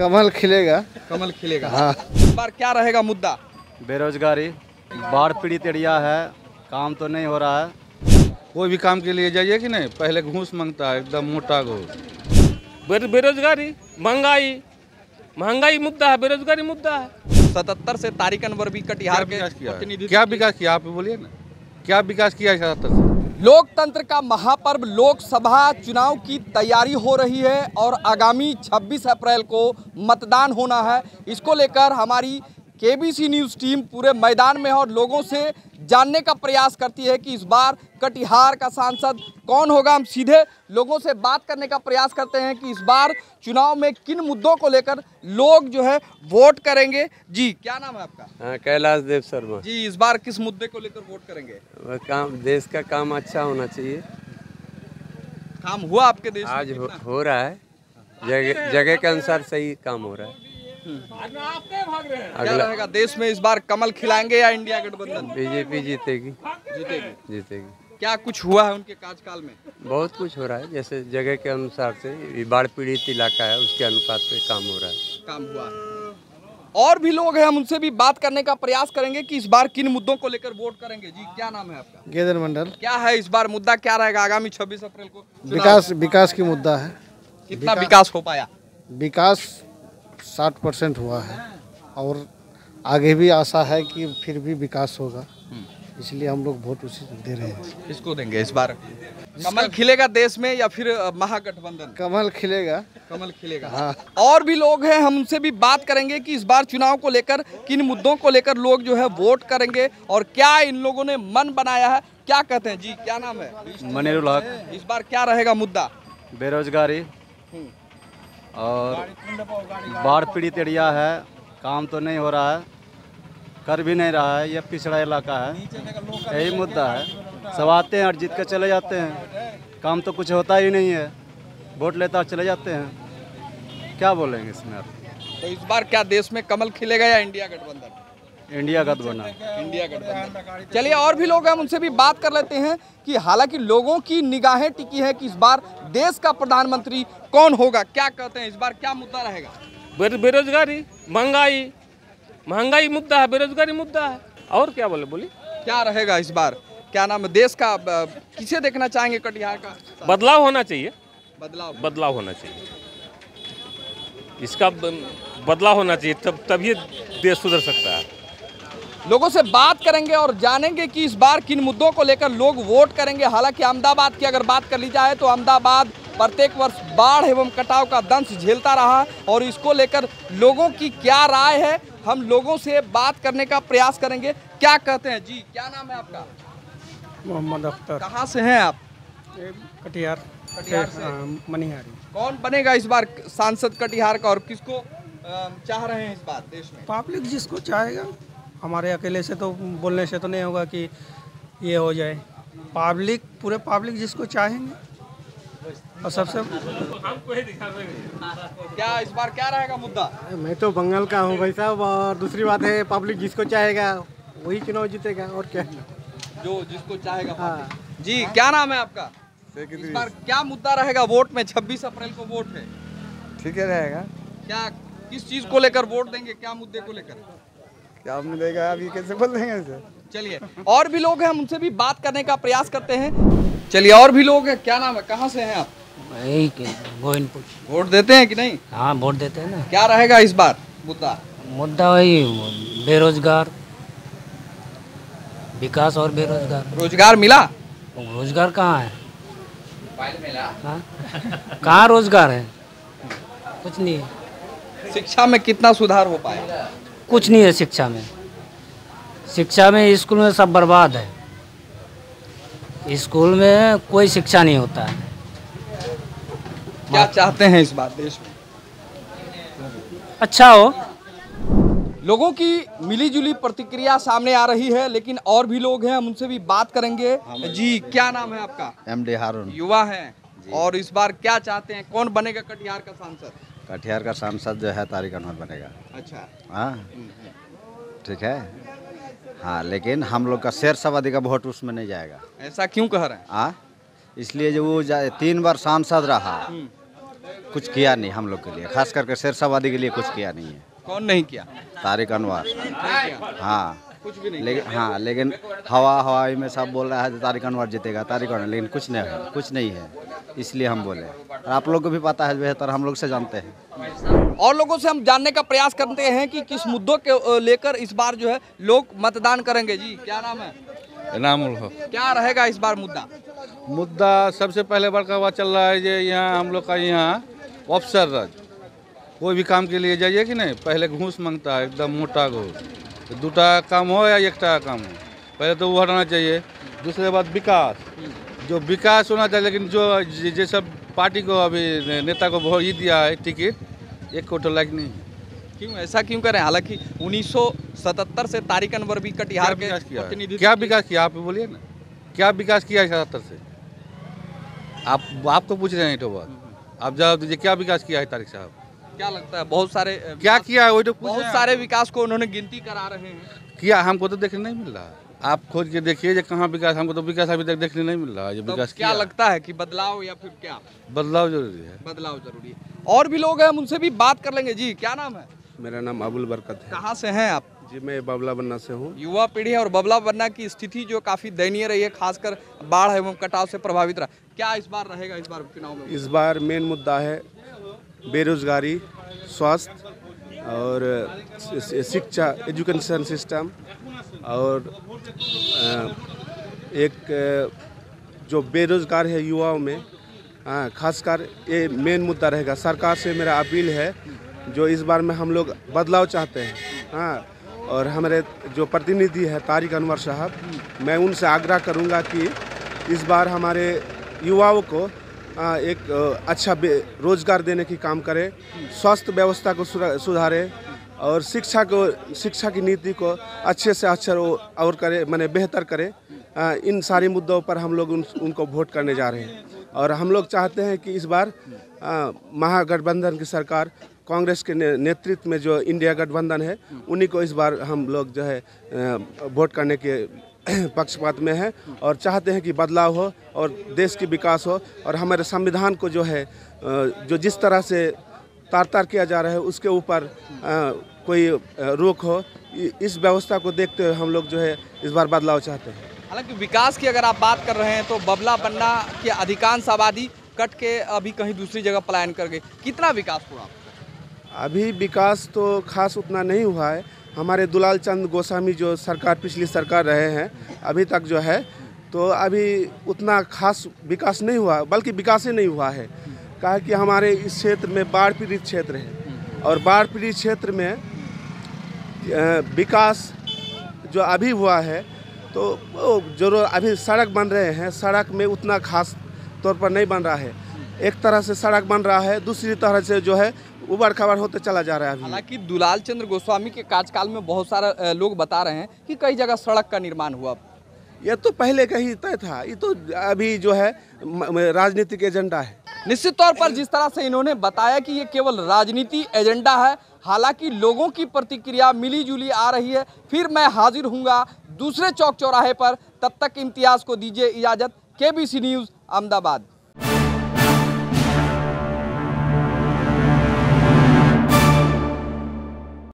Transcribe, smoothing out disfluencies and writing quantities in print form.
कमल खिलेगा। कमल खिलेगा। हाँ। इस बार क्या रहेगा मुद्दा? बेरोजगारी, बाढ़ पीड़ित एरिया है, काम तो नहीं हो रहा है। कोई भी काम के लिए जाइए कि नहीं, पहले घूस मांगता है, एकदम मोटा घूस। बेरोजगारी, महंगाई मुद्दा है, बेरोजगारी मुद्दा है। 77 से तारिक अनवर भी कटिहार के क्या विकास किया आप बोलिए ना, क्या विकास किया 77 से? लोकतंत्र का महापर्व लोकसभा चुनाव की तैयारी हो रही है और आगामी 26 अप्रैल को मतदान होना है। इसको लेकर हमारी केबीसी न्यूज़ टीम पूरे मैदान में है और लोगों से जानने का प्रयास करती है कि इस बार कटिहार का सांसद कौन होगा। हम सीधे लोगों से बात करने का प्रयास करते हैं कि इस बार चुनाव में किन मुद्दों को लेकर लोग जो है वोट करेंगे। जी, क्या नाम है आपका? हाँ, कैलाश देव शर्मा जी, इस बार किस मुद्दे को लेकर वोट करेंगे? काम, देश का काम अच्छा होना चाहिए। काम हुआ आपके देश में? आज हो रहा है, जगह के अनुसार सही काम हो रहा है। क्या रहेगा देश में इस बार, कमल खिलाएंगे या इंडिया गठबंधन? बीजेपी जीतेगी। जीतेगी। क्या कुछ हुआ है उनके कार्यकाल में? बहुत कुछ हो रहा है, जैसे जगह के अनुसार से, ये बाढ़ पीड़ित इलाका है उसके अनुपात पे काम हो रहा है। काम हुआ है। और भी लोग हैं, हम उनसे भी बात करने का प्रयास करेंगे कि इस बार किन मुद्दों को लेकर वोट करेंगे। जी, क्या नाम है आपका? गेदर मंडल। क्या है इस बार मुद्दा, क्या रहेगा आगामी 26 अप्रैल को? विकास की मुद्दा है। कितना विकास हो पाया? विकास 60% हुआ है और आगे भी आशा है कि फिर भी विकास होगा, इसलिए हम लोग वोट उसी को दे रहे हैं। किसको देंगे इस बार? कमल खिलेगा देश में या फिर महागठबंधन? कमल खिलेगा। कमल खिलेगा। हाँ। और भी लोग हैं, हम उनसे भी बात करेंगे कि इस बार चुनाव को लेकर किन मुद्दों को लेकर लोग जो है वोट करेंगे और क्या इन लोगों ने मन बनाया है। क्या कहते हैं? जी, क्या नाम है? मनीरुल हक। इस बार क्या रहेगा मुद्दा? बेरोजगारी और बाढ़ पीड़ित एरिया है, काम तो नहीं हो रहा है, कर भी नहीं रहा है, यह पिछड़ा इलाका है, यही मुद्दा है। सब आते हैं और जीत कर चले जाते हैं, काम तो कुछ होता ही नहीं है, वोट लेता और चले जाते हैं। क्या बोलेंगे इसमें आप? तो इस बार क्या देश में कमल खिलेगा या इंडिया गठबंधन? इंडिया गठबंधन। इंडिया गठबंधन। चलिए, और भी लोग हैं, हम उनसे भी बात कर लेते हैं कि हालांकि लोगों की निगाहें टिकी है कि इस बार देश का प्रधानमंत्री कौन होगा। क्या कहते हैं इस बार क्या मुद्दा रहेगा? बेरोजगारी, महंगाई मुद्दा है, बेरोजगारी मुद्दा है। और क्या बोली क्या रहेगा इस बार? क्या नाम है देश का, किसे देखना चाहेंगे कटिहार का? बदलाव होना चाहिए। बदलाव होना चाहिए, इसका बदलाव होना चाहिए, तभी देश सुधर सकता है। लोगों से बात करेंगे और जानेंगे कि इस बार किन मुद्दों को लेकर लोग वोट करेंगे। हालांकि अहमदाबाद की अगर बात कर ली जाए तो अहमदाबाद प्रत्येक वर्ष बाढ़ एवं कटाव का दंश झेलता रहा और इसको लेकर लोगों की क्या राय है, हम लोगों से बात करने का प्रयास करेंगे। क्या कहते हैं? जी, क्या नाम है आपका? मोहम्मद अख्तर। कहाँ से हैं आप? कटिहार से। मनिहारी। कौन बनेगा इस बार सांसद कटिहार का और किसको चाह रहे हैं इस बार देश में? पब्लिक जिसको चाहेगा, हमारे अकेले से तो बोलने से तो नहीं होगा कि ये हो जाए। पूरे पब्लिक जिसको चाहेंगे और सबसे क्या इस बार क्या रहेगा मुद्दा? मैं तो बंगाल का हूँ भाई साहब, और दूसरी बात है पब्लिक जिसको चाहेगा वही चुनाव जीतेगा, और क्या जो जिसको चाहेगा। हाँ। जी, क्या नाम है आपका? इस बार क्या मुद्दा रहेगा वोट में? 26 अप्रैल को वोट है। ठीक है रहेगा। क्या किस चीज को लेकर वोट देंगे, क्या मुद्दे को लेकर? क्या मिलेगा अभी कैसे बोल देंगे सर? चलिए, और भी लोग हैं, हम उनसे भी बात करने का प्रयास करते हैं। चलिए, और भी लोग हैं। क्या नाम है, कहाँ से हैं आप? गोविंदपुर। वोट देते हैं कि नहीं? हाँ, वोट देते हैं ना। क्या रहेगा इस बार मुद्दा? वही बेरोजगार, विकास और बेरोजगार। रोजगार मिला? रोजगार कहाँ है? कहाँ रोजगार है? कुछ नहीं है। शिक्षा में कितना सुधार हो पाया? कुछ नहीं है शिक्षा में। स्कूल में सब बर्बाद है। स्कूल में कोई शिक्षा नहीं होता है। क्या चाहते हैं इस बार देश में? अच्छा हो। लोगों की मिलीजुली प्रतिक्रिया सामने आ रही है, लेकिन और भी लोग हैं, हम उनसे भी बात करेंगे। जी, क्या नाम है आपका? MD हारून। युवा हैं और इस बार क्या चाहते हैं, कौन बनेगा कटिहार का सांसद? कटिहार का सांसद जो है तारिक अनवर बनेगा। अच्छा। हाँ, ठीक है। हाँ, लेकिन हम लोग का शेर सवादी का वोट उसमें नहीं जाएगा। ऐसा क्यों कह रहे हैं? हाँ, इसलिए जो वो 3 बार सांसद रहा, कुछ किया नहीं हम लोग के लिए, खास करके शेरशाहवादी के लिए कुछ किया नहीं है। कौन नहीं किया? तारिक अनवर। हाँ कुछ भी नहीं। लेकिन हवाई में सब बोल रहा है तारिक अनवर जीतेगा, तारिक अनवर, लेकिन कुछ नहीं है, इसलिए हम बोले। और आप लोग को भी पता है, बेहतर हम लोग से जानते हैं। और लोगों से हम जानने का प्रयास करते हैं कि किस मुद्दों के लेकर इस बार जो है लोग मतदान करेंगे। जी क्या नाम है? इनामुल हक। क्या रहेगा इस बार मुद्दा सबसे पहले बड़का बात चल रहा है जो यहाँ हम लोग का यहाँ अफसर राज, कोई भी काम के लिए जाइए कि नहीं, पहले घूस मांगता है, एकदम मोटा घूस। तो 2 टाका काम हो या 1 टाका काम हो, पहले तो वो हटाना चाहिए। दूसरे बात विकास, जो विकास होना चाहिए, लेकिन जो सब पार्टी को अभी नेता को वोट ही दिया है टिकट, एक को तो लायक नहीं है। क्यों ऐसा क्यों करें? हालांकि 1977 से तारिक अनवर भी कटिहार के प्रतिनिधित्व क्या विकास किया आप बोलिए ना, क्या विकास किया 77 से? आपको पूछ रहे हैं तो बात, आप जवाब दीजिए, क्या विकास किया है तारिक साहब? क्या लगता है? बहुत सारे क्या किया है वही तो बहुत सारे विकास को उन्होंने गिनती करा रहे हैं। किया, हमको तो देखने नहीं मिल रहा है। आप खोज के देखिए जो कहाँ विकास, हमको तो विकास अभी तक देखने नहीं मिल रहा है। जो विकास क्या लगता है कि बदलाव या फिर क्या? बदलाव जरूरी है। बदलाव जरूरी है। और भी लोग हैं, हम उनसे भी बात कर लेंगे। जी क्या नाम है? मेरा नाम अबुल बरकत है। कहाँ से हैं आप? जी मैं बाबला बन्ना से हूँ। युवा पीढ़ी और बबला बन्ना की स्थिति जो काफी दयनीय रही है, खासकर बाढ़ एवं कटाव से प्रभावित रहा। क्या इस बार रहेगा इस बार चुनाव में? इस बार मेन मुद्दा है बेरोजगारी, स्वास्थ्य और शिक्षा, एजुकेशन सिस्टम, और एक जो बेरोजगार है युवाओं में, खासकर ये मेन मुद्दा रहेगा। सरकार से मेरा अपील है, जो इस बार में हम लोग बदलाव चाहते हैं, हाँ, और हमारे जो प्रतिनिधि है तारिक अनवर साहब, मैं उनसे आग्रह करूंगा कि इस बार हमारे युवाओं को एक अच्छा रोजगार देने की काम करे, स्वास्थ्य व्यवस्था को सुधारे, और शिक्षा की नीति को अच्छे से अच्छा और करे, माने बेहतर करे। इन सारे मुद्दों पर हम लोग उनको वोट करने जा रहे हैं। और हम लोग चाहते हैं कि इस बार महागठबंधन की सरकार, कांग्रेस के नेतृत्व में जो इंडिया गठबंधन है, उन्हीं को इस बार हम लोग जो है वोट करने के पक्षपात में है, और चाहते हैं कि बदलाव हो और देश की विकास हो, और हमारे संविधान को जो है जो जिस तरह से तार किया जा रहा है उसके ऊपर कोई रोक हो। इस व्यवस्था को देखते हुए हम लोग जो है इस बार बदलाव चाहते हैं। हालांकि विकास की अगर आप बात कर रहे हैं तो बबला बन्ना की अधिकांश आबादी कट के अभी कहीं दूसरी जगह पलायन कर गई। कितना विकास हुआ? अभी विकास तो खास उतना नहीं हुआ है। हमारे दुलाल चंद गोस्वामी जो सरकार पिछली सरकार रहे हैं, अभी तक जो है तो अभी उतना खास विकास नहीं हुआ, बल्कि विकास ही नहीं हुआ है। कहा कि हमारे इस क्षेत्र में बाढ़ पीड़ित क्षेत्र है, और बाढ़ पीड़ित क्षेत्र में विकास जो अभी हुआ है तो जो अभी सड़क बन रहे हैं, सड़क में उतना खास तौर पर नहीं बन रहा है। एक तरह से सड़क बन रहा है, दूसरी तरह से जो है उबड़ खाबड़ होते चला जा रहा है। हालांकि दुलाल चंद्र गोस्वामी के कार्यकाल में बहुत सारे लोग बता रहे हैं कि कई जगह सड़क का निर्माण हुआ। ये तो पहले का ही तय था, ये तो अभी जो है राजनीतिक एजेंडा है। निश्चित तौर पर जिस तरह से इन्होंने बताया कि ये केवल राजनीति एजेंडा है, हालांकि लोगों की प्रतिक्रिया मिली जुली आ रही है। फिर मैं हाजिर हूँगा दूसरे चौक चौराहे पर, तब तक इम्तियाज़ को दीजिए इजाज़त। KBC news Ahmedabad.